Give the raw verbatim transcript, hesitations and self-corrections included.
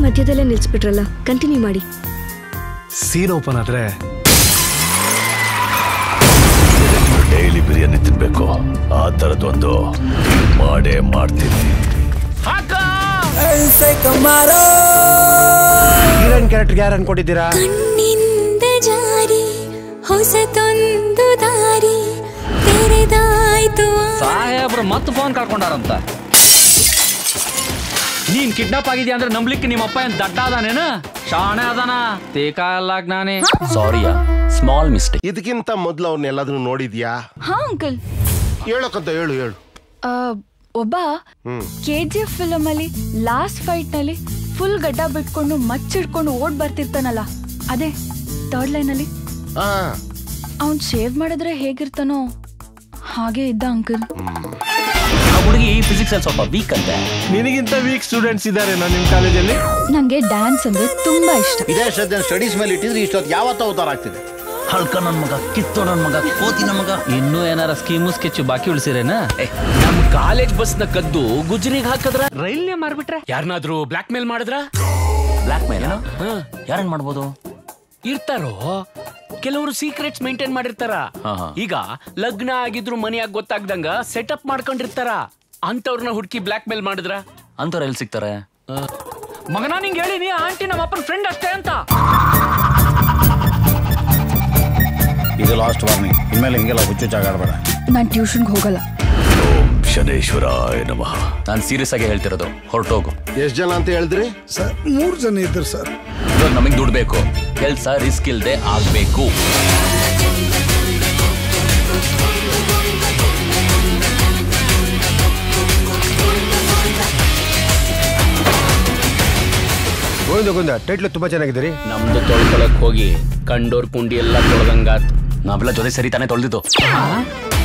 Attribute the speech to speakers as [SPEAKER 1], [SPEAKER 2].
[SPEAKER 1] ಮಧ್ಯದಲ್ಲೇ ನಿಲ್ಸ್ಬಿಟ್ರಲ್ಲ, ಕಂಟಿನ್ಯೂ ಮಾಡಿ.
[SPEAKER 2] ಸೀನ್ ಓಪನ್ ಆದ್ರೆ
[SPEAKER 3] ಡೈಲಿ ಬಿರಿಯಾನಿ ತಿನ್ಬೇಕು, ಆ ತರದೊಂದು ಮಾಡೇ ಮಾಡ್ತೀನಿ.
[SPEAKER 2] ಹೀರೋಯಿನ್ ಕ್ಯಾರೆಕ್ಟರ್ಗೆ ಯಾರು ಅನ್ಕೊಂಡಿದ್ದೀರಾ?
[SPEAKER 4] ಕಣ್ಣಿಂದ ಜಾರಿ ಹೊಸತೊಂದು ದಾರಿ ತೆರೆದಾಯ್ತು.
[SPEAKER 5] ಸಾಹೇಬ್ರು ಮತ್ತೆ ಫೋನ್ ಕಳ್ಕೊಂಡಾರಂತ. ನೀನ್ ಕಿಡ್ನಾಪ್ ಆಗಿದ್ಯಾ ಅಂದ್ರೆ ನಂಬ್ಲಿಕ್ಕೆ ನಿಮ್ಮಪ್ಪ ಏನ್ ದಡ್ಡ ಅದಾನೇನ? ಶಾಣೆ ಅದಾನ, ತೇಕಾ ಎಲ್ಲ ಜ್ಞಾನಿ.
[SPEAKER 6] ಸಾರಿಯಾ, ಸ್ಮಾಲ್ ಮಿಸ್ಟೇಕ್.
[SPEAKER 7] ಇದಕ್ಕಿಂತ ಮೊದ್ಲು ಅವ್ರನ್ನ ಎಲ್ಲಾದ್ರೂ ನೋಡಿದ್ಯಾ?
[SPEAKER 8] ಹಾ ಅಂಕಲ್.
[SPEAKER 7] ಹೇಳಕ್ಕಂತ ಹೇಳು ಹೇಳು.
[SPEAKER 8] ಒಬ್ಬ ಕೆಜಿಎಫ್ ಫಿಲಮ್ ಅಲ್ಲಿ ಲಾಸ್ಟ್ ಫೈಟ್ ನಲ್ಲಿ ಫುಲ್ ಗಡ್ಡ ಬಿಟ್ಕೊಂಡು ಮಚ್ಚಿಡ್ಕೊಂಡು ಓಡ್ ಬರ್ತಿರ್ತಾನಲ್ಲ, ಅದೇ ಥರ್ಡ್ ಲೈನ್ ಅಲ್ಲಿ. ಅವನ್ ಶೇವ್ ಮಾಡಿದ್ರೆ ಹೇಗಿರ್ತಾನೋ ಹಾಗೆ ಇದ್ದ ಅಂಕಲ್.
[SPEAKER 6] ಹುಡುಗಿ ಫಿಸಿಕ್ಸ್ ಅಲ್ಲಿ ಸ್ವಲ್ಪ ವೀಕ್ ಅಂತೆ.
[SPEAKER 2] ನಿನಗಿಂತ ವೀಕ್ ಸ್ಟೂಡೆಂಟ್ಸ್ ಇದ್ದಾರೆ ನಿಮ್ ಕಾಲೇಜಲ್ಲಿ.
[SPEAKER 8] ನಂಗೆ ಡ್ಯಾನ್ಸ್ ಅಂದ್ರೆ ತುಂಬಾ ಇಷ್ಟ.
[SPEAKER 9] ಇದೇ ಶ್ರದ್ಧೆ ಸ್ಟಡೀಸ್ ಮೇಲೆ ಇಟ್ಟಿದ್ರೆ ಇಷ್ಟೊತ್ತು ಯಾವತ್ತ ಅವತಾರ ಆಗ್ತಿದೆ.
[SPEAKER 6] ಹಳ್ಕ ನನ್ ಮಗ, ಕಿತ್ತೋ ನನ್ ಮಗ, ಕೋತಿ ನನ್ ಮಗ.
[SPEAKER 5] ಇನ್ನೂ ಏನಾರ ಸ್ಕೀಮು ಸ್ಕೆಚ್ ಬಾಕಿ ಉಳಿಸಿರೇನ? ನಮ್ ಕಾಲೇಜ್ ಬಸ್ ನ ಕದ್ದು ಗುಜರಿಗೆ ಹಾಕದ್ರ, ರೈಲ್ನೇ ಮಾರ್ಬಿಟ್ರೆ, ಯಾರನ್ನಾದ್ರೂ ಬ್ಲಾಕ್ ಮೇಲ್ ಮಾಡಿದ್ರ?
[SPEAKER 6] ಬ್ಲಾಕ್ ಮೇಲ್ ಯಾರನ್ ಮಾಡ್ಬೋದು?
[SPEAKER 5] ಇರ್ತಾರೋ ಕೆಲವರು ಸೀಕ್ರೆಟ್ಸ್ ಮೇಂಟೈನ್ ಮಾಡಿರ್ತಾರ. ಈಗ ಲಗ್ನ ಆಗಿದ್ರು ಮನೆಯಾಗ ಗೊತ್ತಾಗ್ದಂಗ ಸೆಟಪ್ ಮಾಡ್ಕೊಂಡಿರ್ತಾರ. ಅಂತವ್ರನ್ನ ಹುಡುಕಿ ಬ್ಲಾಕ್ ಮೇಲ್ ಮಾಡಿದ್ರ?
[SPEAKER 6] ಅಂತವ್ರ ಎಲ್ಲಿ ಸಿಗ್ತಾರೆ?
[SPEAKER 5] ಮಗನ ನಿಂಗೆ ಹೇಳಿನಿ, ಆಂಟಿ ನಮ್ಮ ಅಪ್ಪನ ಫ್ರೆಂಡ್ ಅಷ್ಟೇ ಅಂತ.
[SPEAKER 9] ಇದು ಲಾಸ್ಟ್ ವಾರ್ನಿಂಗ್, ಇನ್ಮೇಲೆ ಹಿಂಗೆಲ್ಲ ಹುಚ್ಚು ಜಾಗಾಡ್ಬೇಡ.
[SPEAKER 8] ನಾನ್ ಟ್ಯೂಷನ್ಗೆ ಹೋಗಲ್ಲ.
[SPEAKER 3] ಓಂ ಶನೇಶ್ವರಾಯ ನಮಃ.
[SPEAKER 6] ನಾನು ಸೀರಿಯಸ್ ಆಗಿ ಹೇಳ್ತಿರೋದು, ಹೊರಟೋಗು.
[SPEAKER 7] ಎಷ್ಟ್ ಜನ ಅಂತ ಹೇಳಿದ್ರಿ
[SPEAKER 10] ಸರ್? ಮೂರ್ ಜನ ಇದ್ರು ಸರ್.
[SPEAKER 6] ಇವಾಗ ನಮಗ್ ದುಡ್ಡು ಬೇಕು, ಕೆಲ್ಸ ರಿಸ್ಕ್ ಇಲ್ದೆ ಆಗ್ಬೇಕು.
[SPEAKER 2] ಗೋವಿಂದ ಗೋವಿಂದ ಟೈಟ್ಲು ತುಂಬಾ ಚೆನ್ನಾಗಿದ್ದೀರಿ.
[SPEAKER 5] ನಮ್ದು ತೊಳ್ಕೊಳಕ್ ಹೋಗಿ ಕಂಡೋರ್ ಕುಂಡಿ ಎಲ್ಲ ತೊಳ್ದಂಗಾತ್.
[SPEAKER 6] ನಾವೆಲ್ಲ ಜೊತೆ ಸರಿ ತಾನೇ ತೊಳೆದಿದ್ದು.